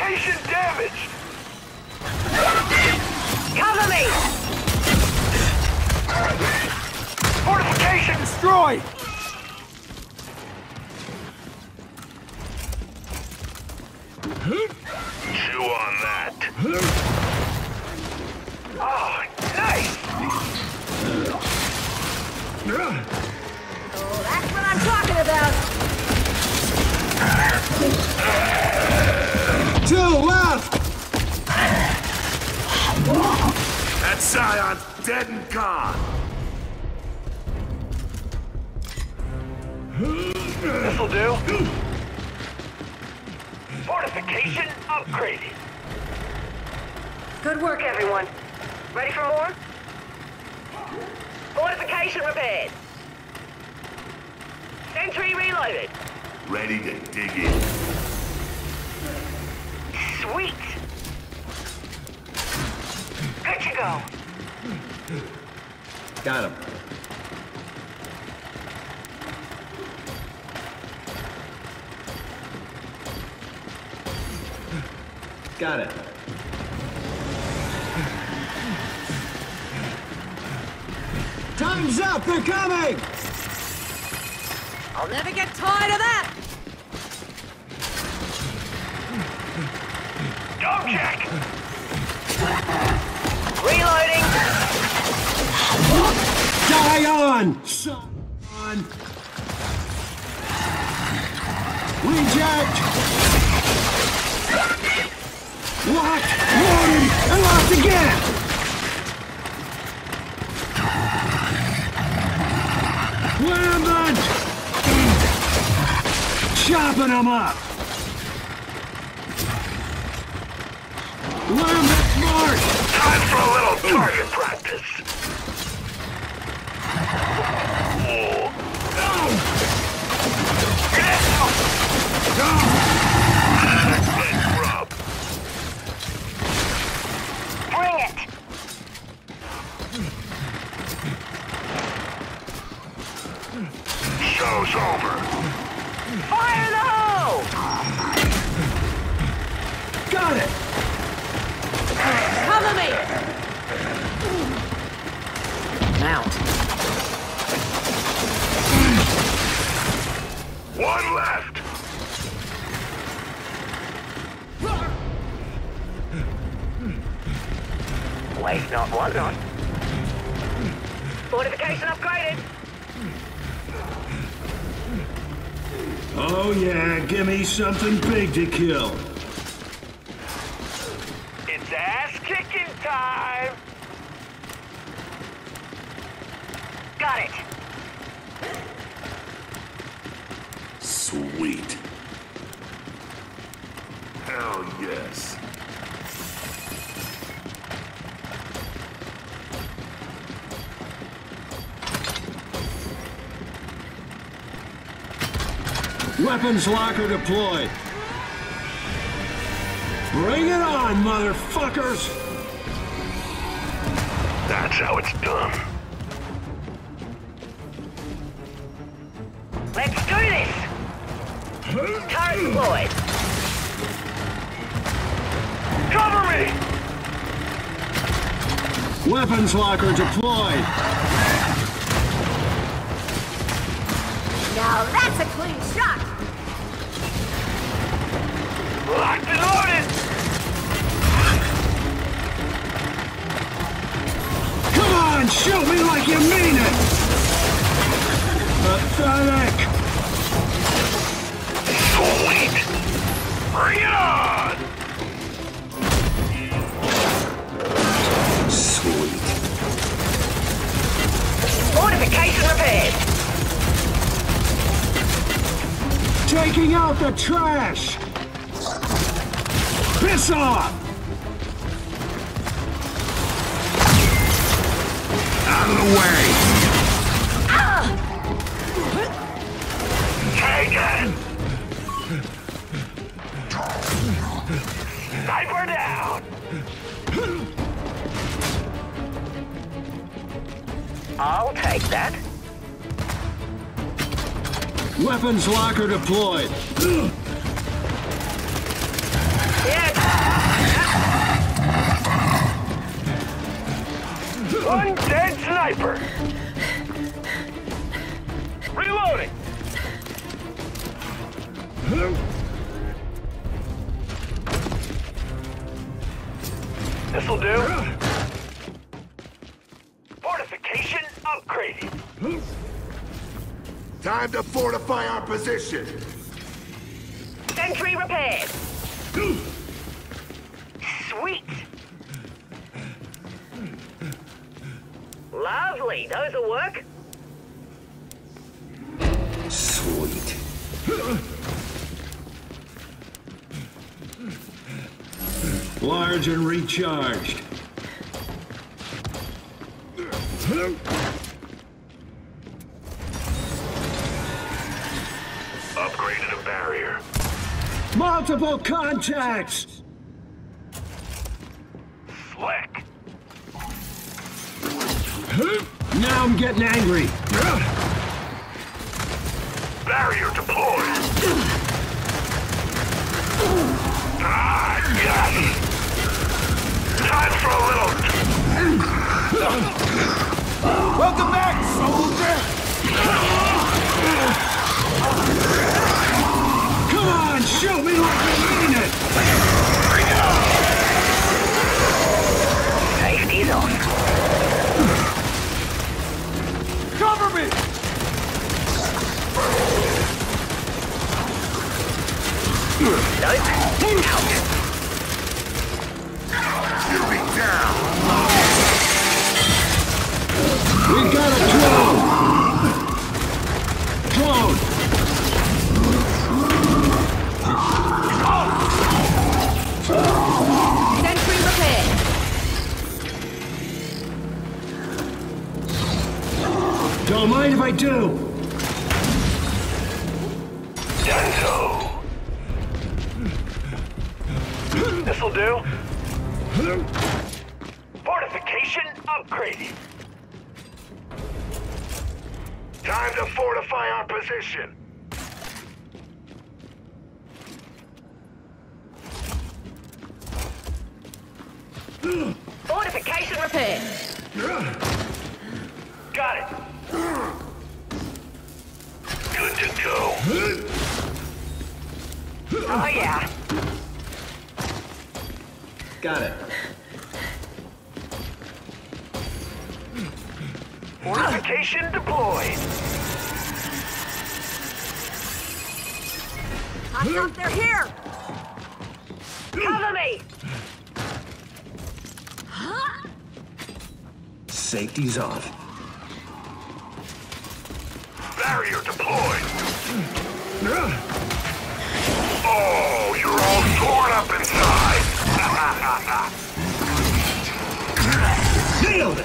Fortification damaged! Cover me! Fortification destroyed! Chew on that. Oh, nice! Oh, that's what I'm talking about! 2 left! That Scion's dead and gone. This'll do. Fortification upgraded. Good work, everyone. Ready for more? Fortification repaired. Sentry reloaded. Ready to dig in. Sweet! Good to go. Got him. Got it. Time's up! They're coming! I'll never get tired of that! Dog check! Reloading! Die on! Son! Reject! Locked, loaded, and locked again! Lambent! Chopping them up! Lambent march! Time for a little target practice. Bring it! Show's over. Fire in the hole! Got it! Cover me! Mount. One left. Wait, not one, not. Fortification upgraded. Oh yeah, give me something big to kill. It's ass-kicking time. Got it. Sweet. Hell yes. Weapons locker deployed. Bring it on, motherfuckers! That's how it's done. Let's do this! Turret deployed. Cover me! Weapons locker deployed. Now that's a clean shot! Locked and loaded! Come on, shoot me like you mean it! Pathetic! Sweet! Bring it on! Sweet. Fortification repaired. Taking out the trash! Piss off! Out of the way! Take it! Sniper down! I'll take that. Weapons locker deployed. Yeah, One dead sniper! Reloading! This'll do. Fortification upgraded. Time to fortify our position. Sentry repaired. Sweet. Lovely. Those'll work. Sweet. Large and recharged. Upgraded a barrier. Multiple contacts! Slick. Now I'm getting angry. Barrier deployed. Ah, yes. Time for a little. Welcome back, soldier! Come on, shoot me like you mean it! Safety's on. Cover me! Nope. Out. Shoot me down! We got a drone! Drone! Sentry repaired. Don't mind if I do! Danzo. This'll do. Fortification upgraded. Time to fortify our position. Fortification repaired. Got it. Good to go. Oh yeah. Got it. Fortification deployed. Hostile, they're here. Cover me. Safety's off. Barrier deployed. Oh, you're all torn up inside. Nailed it!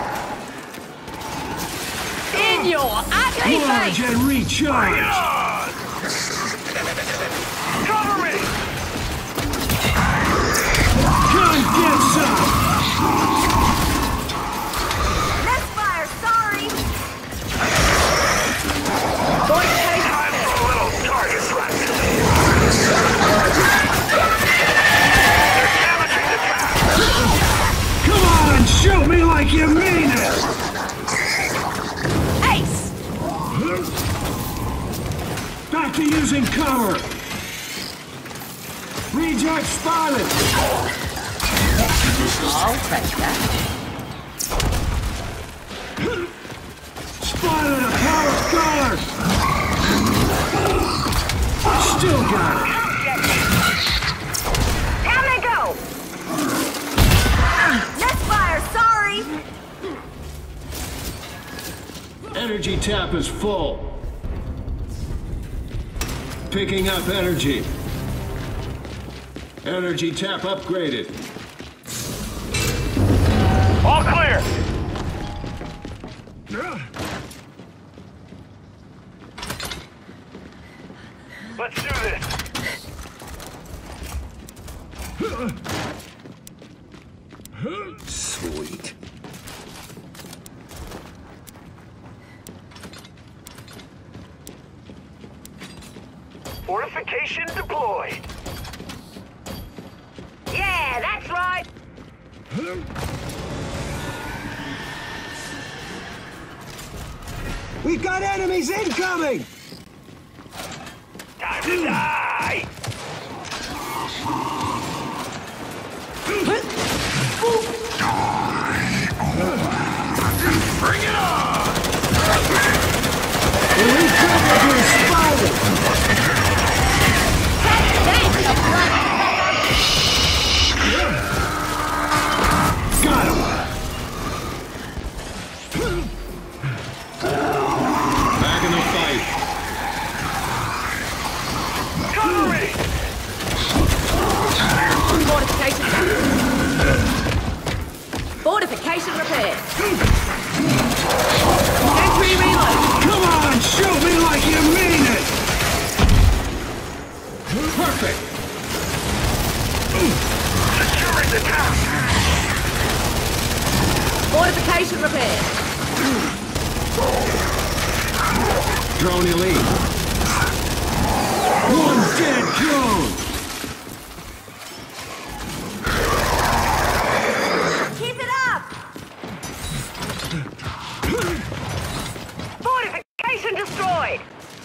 In your ugly Large face. and recharged! Cover me! Come get some! Misfire, sorry. Time for a little target practice. They're damaging the trap. Come on, shoot me like you mean it! Ace. Back to using cover! Reject spotted! I'll take that. Spotted a power guard! Still got it! Down they go. Misfire, sorry. Energy tap is full. Picking up energy. Energy tap upgraded. All clear. Let's do this. Sweet. Fortification deployed. right. We've got enemies incoming! Time to die! Bring it on! Elite Predator is spotted! Got him! Back in the fight. Cover me! Fortification repaired. Sentry reload. Come on, shoot me like you mean it! Perfect! Securing the town! Fortification repaired. Drone elite. One dead drone! Keep it up. Fortification destroyed.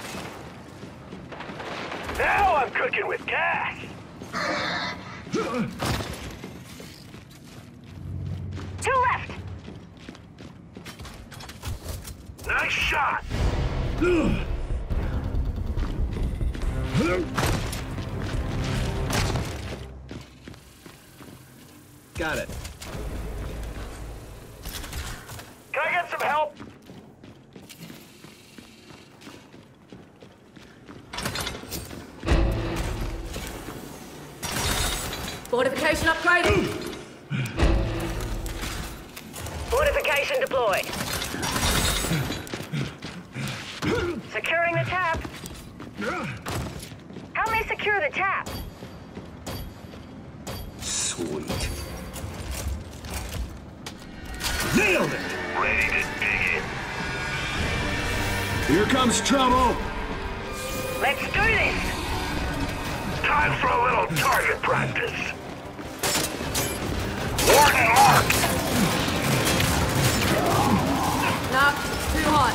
Now I'm cooking with gas! Two left. Nice shot! Got it. Can I get some help? Fortification upgraded. Fortification deployed. Securing the tap. Help me secure the tap. Sweet. Nailed it! Ready to dig in. Here comes trouble! Let's do this. Time for a little target practice. Warning mark! No, too hot.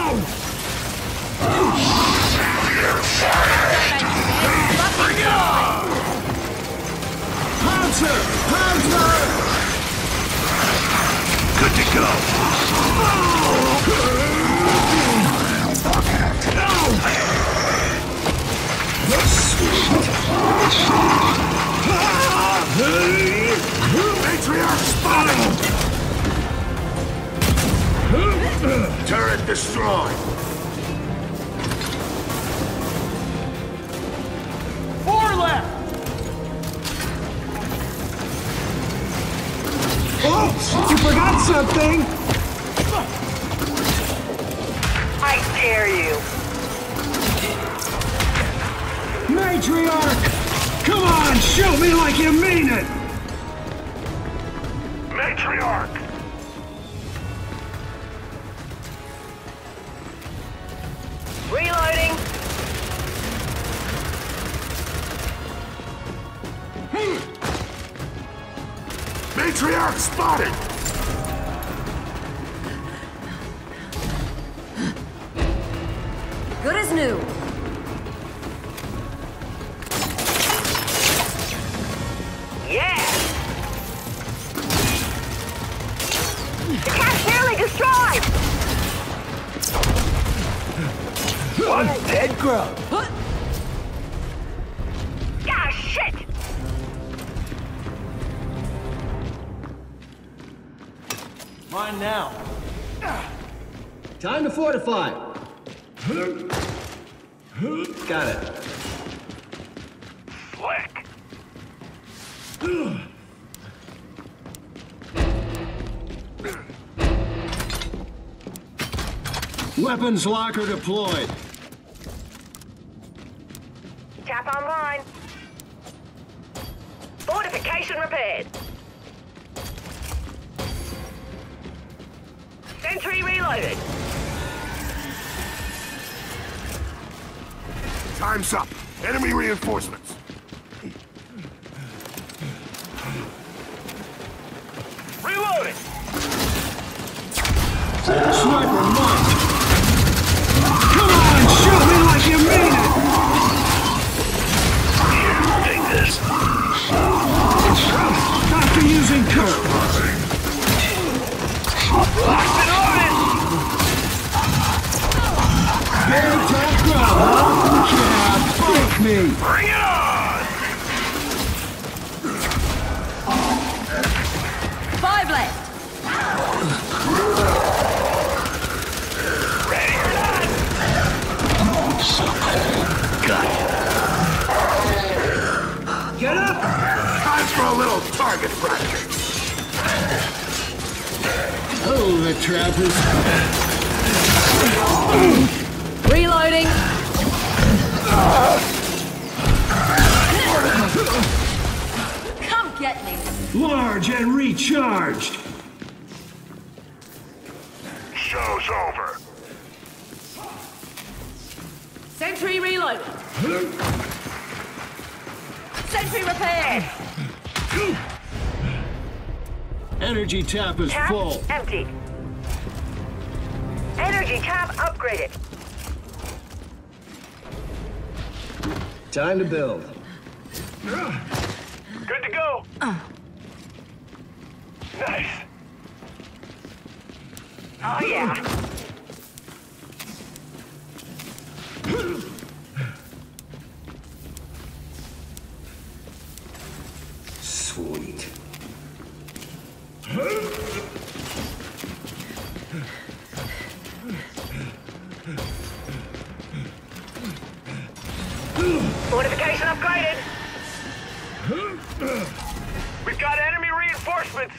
Bring it on! Pouncer! Pouncer! Good to go. Matriarch spotted! Turret destroyed! Four left! Oops! You forgot something! I dare you. Matriarch! Come on, shoot me like you mean it! Matriarch! Reloading. Matriarch spotted! Good as new. Yeah! The cat's nearly destroyed! One dead grub. Ah, shit! Mine now. Time to fortify! Got it. Slick. Weapons locker deployed. Tap online. Fortification repaired. Sentry reloaded. Time's up. Enemy reinforcements. big tough crowd, huh? Yeah, fight me! Bring it on! 5 left. Ready or not? Get up! Time for a little target practice. Oh, the trap is... Reloading. Come get me. large and recharged! Show's over. Sentry reloaded. Sentry repaired. Energy tap is Tap full. empty. Energy tap upgraded. Time to build. Good to go. Nice. Oh yeah. Sweet. Fortification upgraded. We've got enemy reinforcements.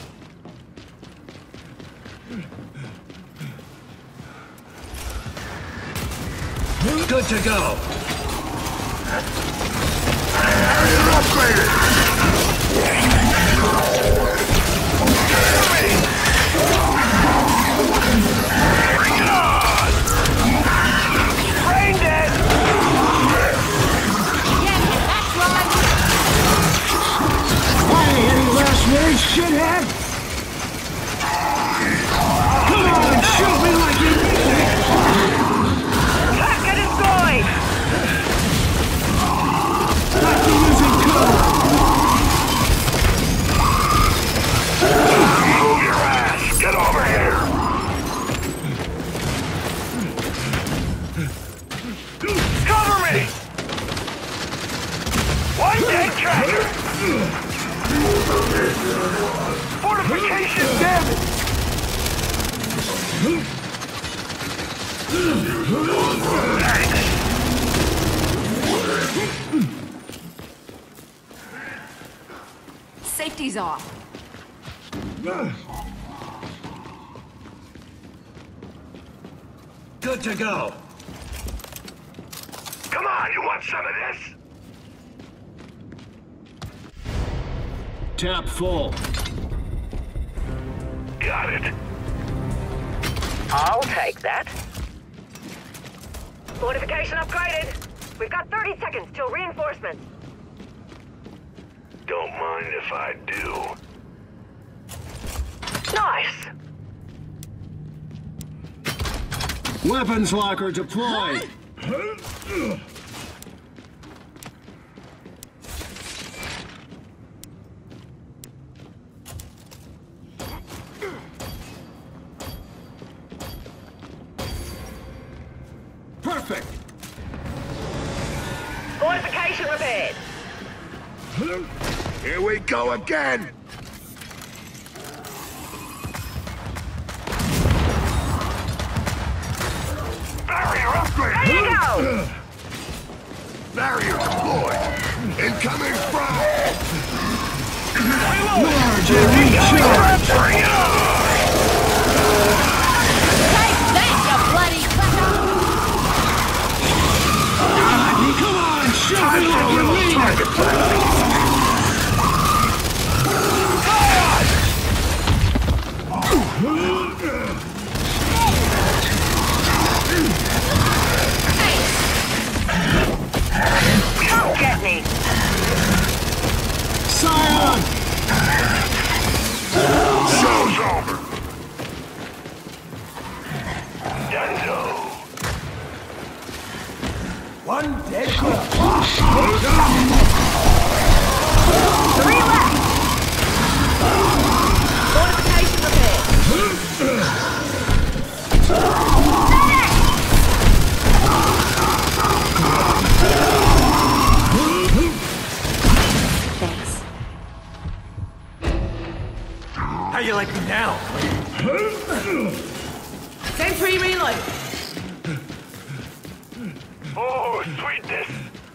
Good to go. Area upgraded. Bring it on! Brain dead! Hey, any last words, shithead? Come on, shoot me like you mean it! Target destroyed. Like you're using cover! Move your ass. Get over here. Cover me! One dead tracker! Fortification damage! Safety's off. Good to go. Come on, you want some of this? Tap full. Got it. I'll take that. Fortification upgraded. We've got 30 seconds till reinforcements. Don't mind if I do. Nice. Weapons locker deployed. Perfect. Fortification repaired. Here we go again. Barrier upgrade. There you go. Barrier deployed. Incoming frag. Large and recharged. Bring it on. Take that, you bloody cracker. Come on, shoot Time me for a like you little mean it! target practice. Come get me. Scion! Show's over. Dunzo. One dead crow. 3 left. Fortification repaired. like me now. Sentry reload. Oh, sweetness.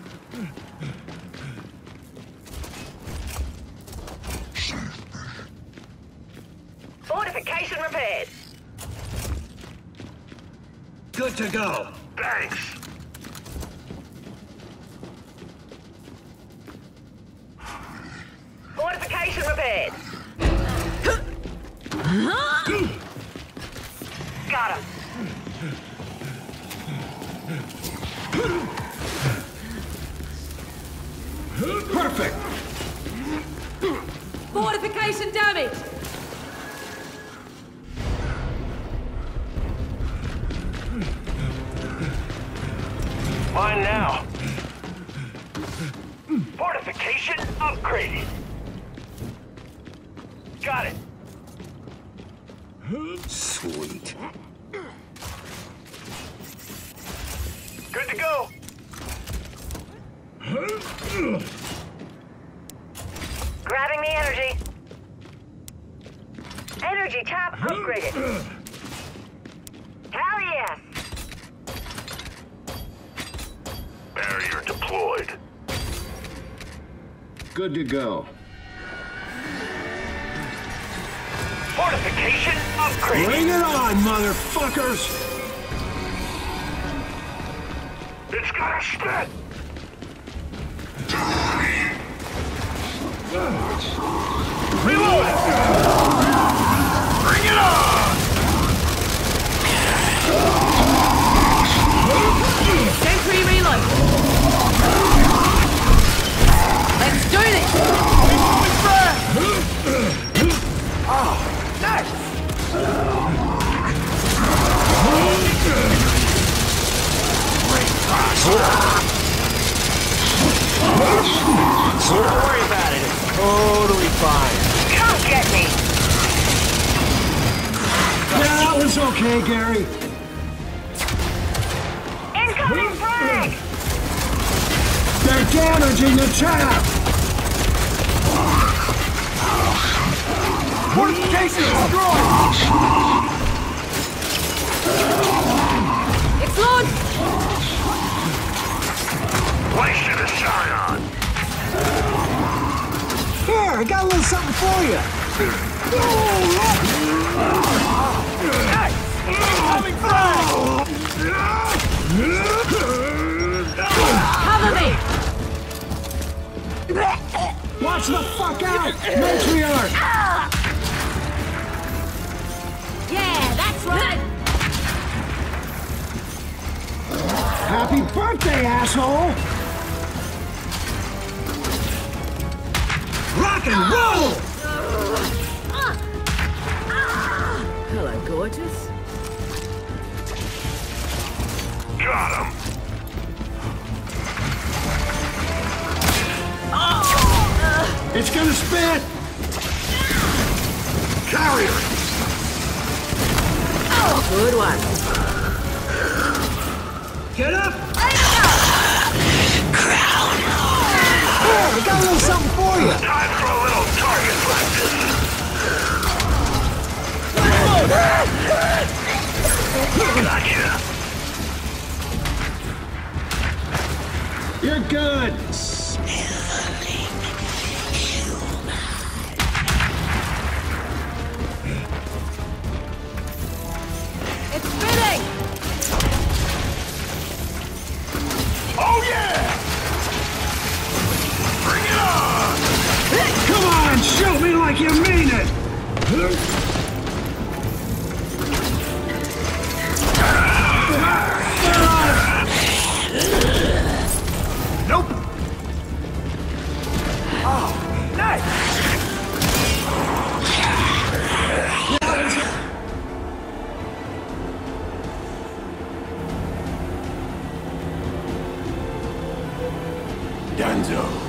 Fortification repaired. Good to go. Thanks. Fortification repaired. Got him. Perfect. Fortification damage. Mine now. Fortification upgraded. Got it. Sweet. Good to go. Grabbing the energy. Energy tap upgraded. Hell yes. Barrier deployed. Good to go. Fortification upgraded. Bring it on, motherfuckers! It's gonna spit. Reload it. Bring it on. Sentry reload. Let's do this. Don't worry about it. It's totally fine. Come get me. Yeah, that was okay, Gary. Incoming frag. They're damaging the trap! Fortification destroyed! Explode. Wasted a Scion. Here, I got a little something for you. Coming frag! Cover me. Watch the fuck out! Matriarch! Yeah, that's right. Happy birthday, asshole! Rock and roll! Hello, gorgeous. Got him. It's gonna spit! Carrier. Good one. Get up! Here, I got a little something for you. Time for a little target practice. Gotcha. You're good! It's spinning. Oh yeah! Bring it on! Come on, shoot me like you mean it! Nope! Oh, nice! Danzo.